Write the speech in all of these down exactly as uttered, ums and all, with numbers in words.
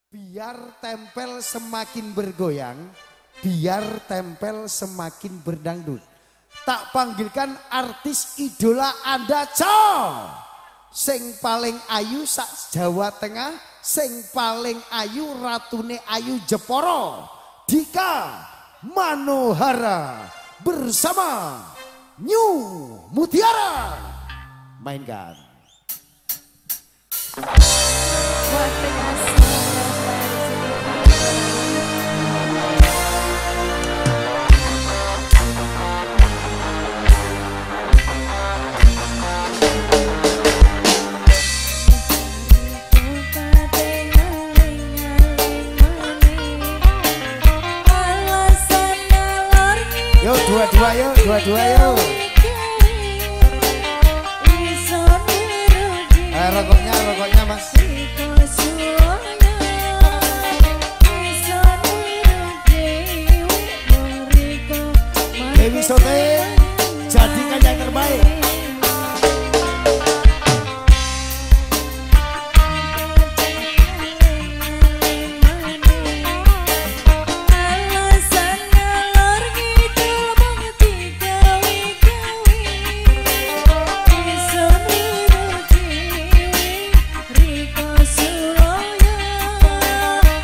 Biar tempel semakin bergoyang, biar tempel semakin berdangdut. Tak panggilkan artis idola Anda, Col. Sing paling ayu sak Jawa Tengah, sing paling ayu ratune Ayu Jeporo, Dika Manohara bersama New Mutiara. Mainkan. Yo dua-dua yuk, dua-dua yuk. Eh, rokoknya, rokoknya mas. Dewi Sote, jadikan yang terbaik.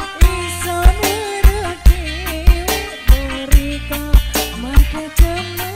Come on.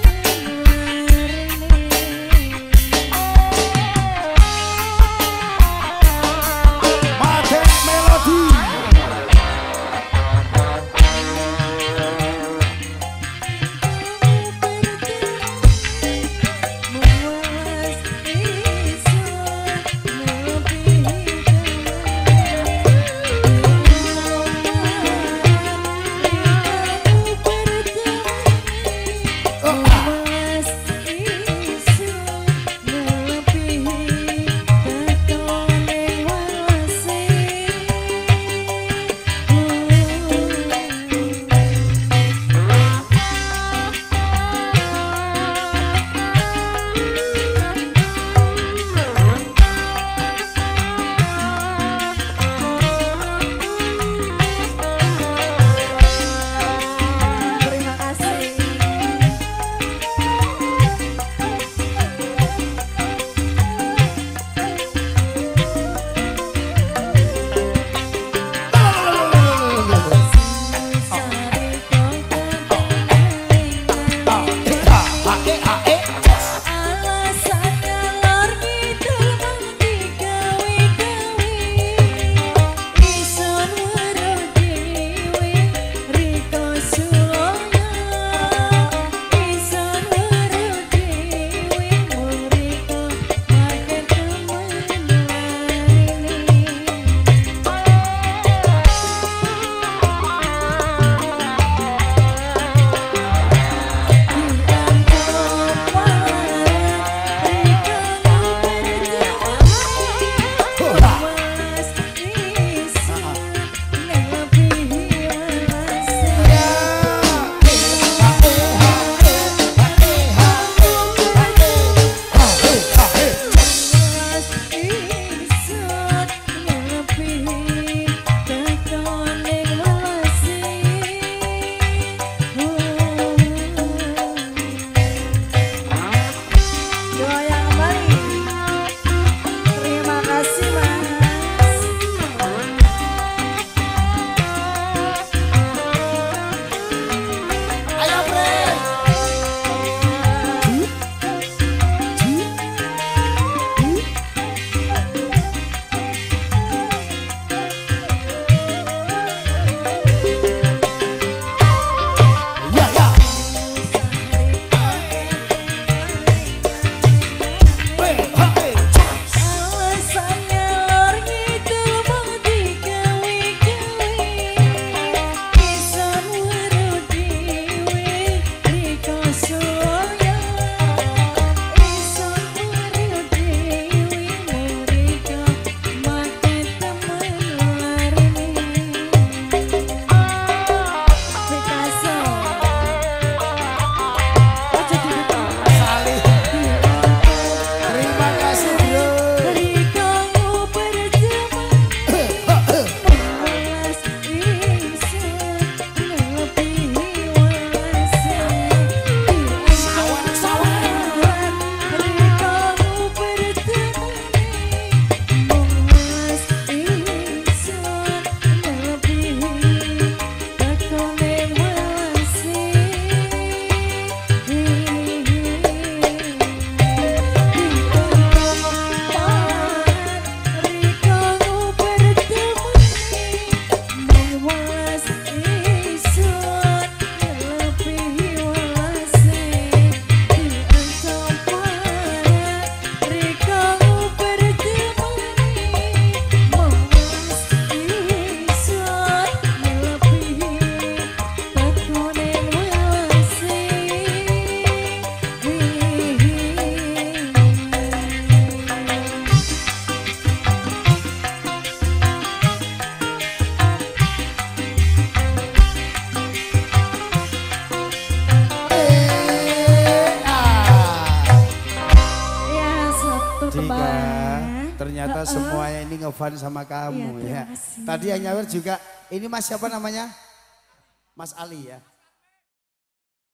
Jadika, ternyata uh -uh. semuanya ini ngefan sama kamu ya. ya. Tadi yang nyawer juga, ini Mas siapa namanya? Mas Ali ya.